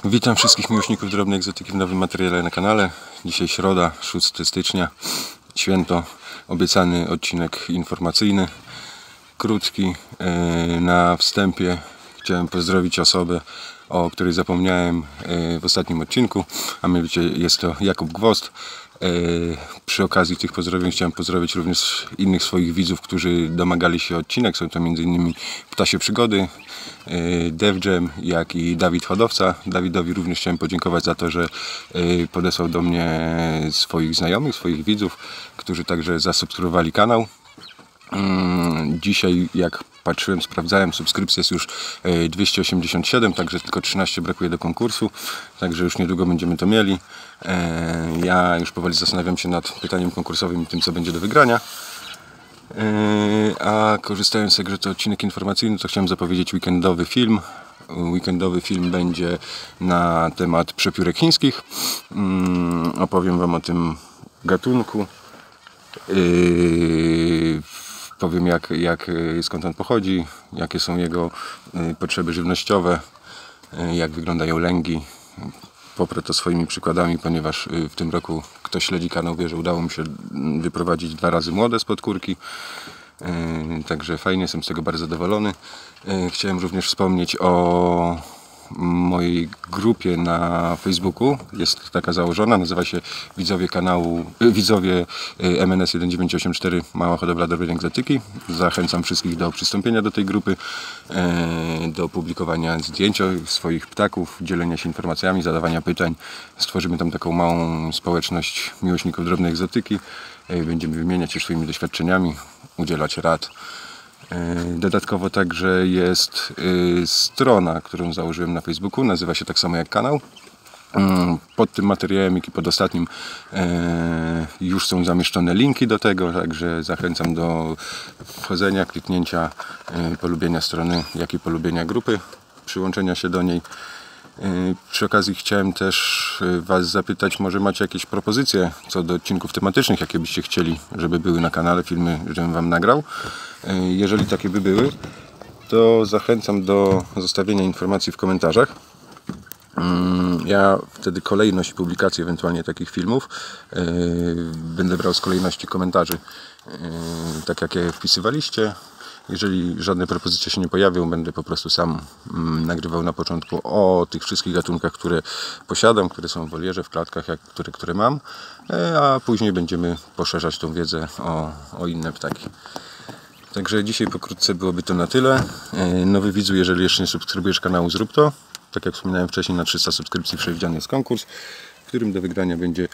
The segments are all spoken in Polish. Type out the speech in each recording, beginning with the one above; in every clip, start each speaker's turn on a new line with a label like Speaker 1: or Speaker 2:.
Speaker 1: Witam wszystkich miłośników drobnej egzotyki w nowym materiale na kanale. Dzisiaj środa, 6 stycznia, święto, obiecany odcinek informacyjny, krótki. Na wstępie chciałem pozdrowić osobę, o której zapomniałem w ostatnim odcinku, a mianowicie jest to Jakub Gwoźdź. Przy okazji tych pozdrowień chciałem pozdrowić również innych swoich widzów, którzy domagali się odcinek. Są to m.in. Ptasie Przygody, DevJam, jak i Dawid Hodowca. Dawidowi również chciałem podziękować za to, że podesłał do mnie swoich znajomych, swoich widzów, którzy także zasubskrybowali kanał. Dzisiaj, jak patrzyłem, sprawdzałem, subskrypcji jest już 287, także tylko 13 brakuje do konkursu, także już niedługo będziemy to mieli. Ja już powoli zastanawiam się nad pytaniem konkursowym i tym, co będzie do wygrania. A korzystając z tego, że to odcinek informacyjny, to chciałem zapowiedzieć weekendowy film. Weekendowy film będzie na temat przepiórek chińskich. Opowiem Wam o tym gatunku. Powiem skąd on pochodzi, jakie są jego potrzeby żywnościowe, jak wyglądają lęgi. Poprę to swoimi przykładami, ponieważ w tym roku, kto śledzi kanał, wie, że udało mi się wyprowadzić 2 razy młode spod kurki. Także fajnie, jestem z tego bardzo zadowolony. Chciałem również wspomnieć o mojej grupie na Facebooku. Jest taka założona, nazywa się Widzowie MNS 1984 Mała Hodowla Drobnej Egzotyki. Zachęcam wszystkich do przystąpienia do tej grupy, do publikowania zdjęć swoich ptaków, dzielenia się informacjami, zadawania pytań. Stworzymy tam taką małą społeczność miłośników drobnej egzotyki. Będziemy wymieniać się swoimi doświadczeniami, udzielać rad. Dodatkowo także jest strona, którą założyłem na Facebooku, nazywa się tak samo jak kanał. Pod tym materiałem, jak i pod ostatnim, już są zamieszczone linki do tego, także zachęcam do wchodzenia, kliknięcia, polubienia strony, jak i polubienia grupy, przyłączenia się do niej. Przy okazji chciałem też Was zapytać, może macie jakieś propozycje co do odcinków tematycznych, jakie byście chcieli, żeby były na kanale, filmy, żebym Wam nagrał. Jeżeli takie by były, to zachęcam do zostawienia informacji w komentarzach. Ja wtedy kolejność publikacji ewentualnie takich filmów będę brał z kolejności komentarzy, tak jak je wpisywaliście. Jeżeli żadne propozycje się nie pojawią, będę po prostu sam nagrywał na początku o tych wszystkich gatunkach, które posiadam, które są w wolierze, w klatkach, które mam, a później będziemy poszerzać tą wiedzę o inne ptaki. Także dzisiaj pokrótce byłoby to na tyle. Nowy widzu, jeżeli jeszcze nie subskrybujesz kanału, zrób to. Tak jak wspominałem wcześniej, na 300 subskrypcji przewidziany jest konkurs, w którym do wygrania będzie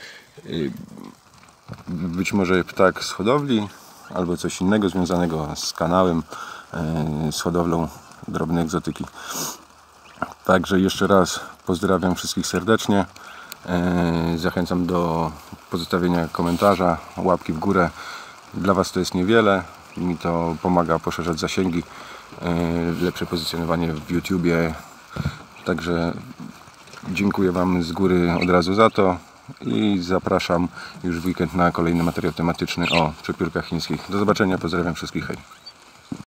Speaker 1: być może ptak z hodowli, albo coś innego związanego z kanałem, z hodowlą drobnej egzotyki. Także jeszcze raz pozdrawiam wszystkich serdecznie. Zachęcam do pozostawienia komentarza, łapki w górę. Dla Was to jest niewiele, mi to pomaga poszerzać zasięgi, lepsze pozycjonowanie w YouTubie. Także dziękuję Wam z góry od razu za to i zapraszam już w weekend na kolejny materiał tematyczny o przepiórkach chińskich. Do zobaczenia, pozdrawiam wszystkich, hej!